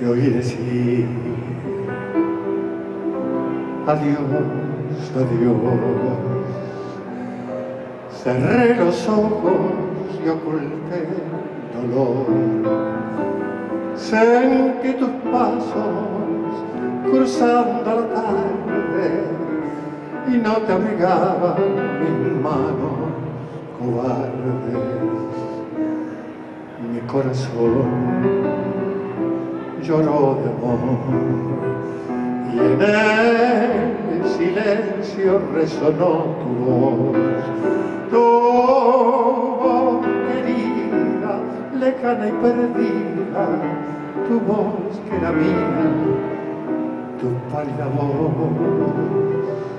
Te oí decir adiós, adiós. Cerré los ojos y oculté el dolor. Sentí tus pasos cruzando la tarde y no te abrigaban mis manos cobardes. Mi corazón lloró de amor y en el silencio resonó tu voz. Tu voz querida, lejana y perdida, tu voz que era mía, tu pálida voz.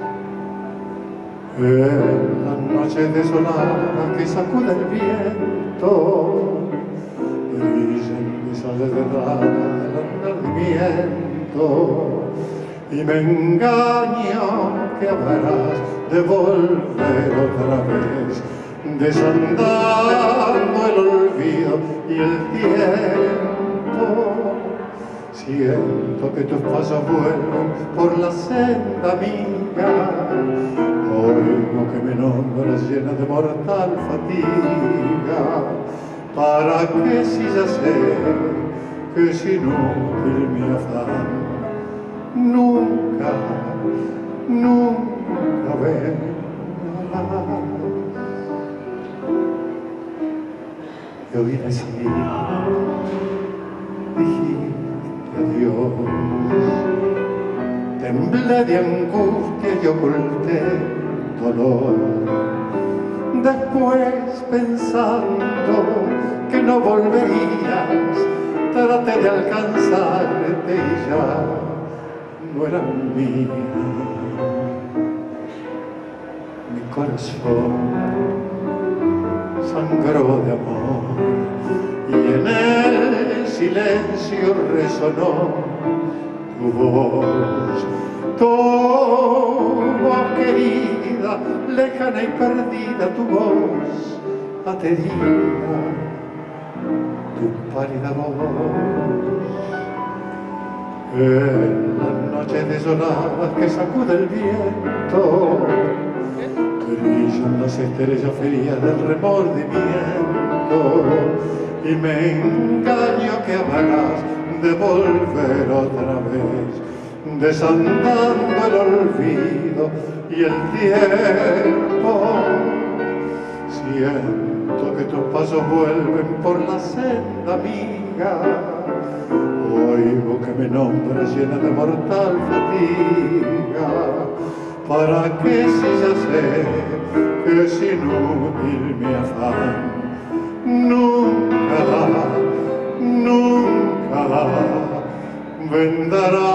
En la noche desolada que sacude el viento, brillan mis alas de rana el ardimiento, y me engaño que habrás de volver otra vez, desandando el olvido y el tiempo. Siento que tus pasos vuelven por la senda mía, oigo que me nombras llena de mortal fatiga. ¿Para qué si ya sé que es inútil mi afán? Nunca, nunca vendrás. Te oí decir, dijiste adiós. Temblé de angustia y oculté dolor. Después, pensando que no volverías, traté de alcanzarte y ya no era mía. Mi corazón sangró de amor y en el silencio resonó tu voz. Tu voz querida, lejana y perdida, tu voz aterida, tu pálida voz. En la noche desolada que sacude el viento, brillan las estrellas frías del remordimiento, y me engaño que habrás de volver otra vez, desandando el olvido y el tiempo. Siento que tus pasos vuelven por la senda amiga, oigo que me nombras llena de mortal fatiga. ¿Para qué si ya sé que es inútil mi afán? Nunca, nunca vendrá.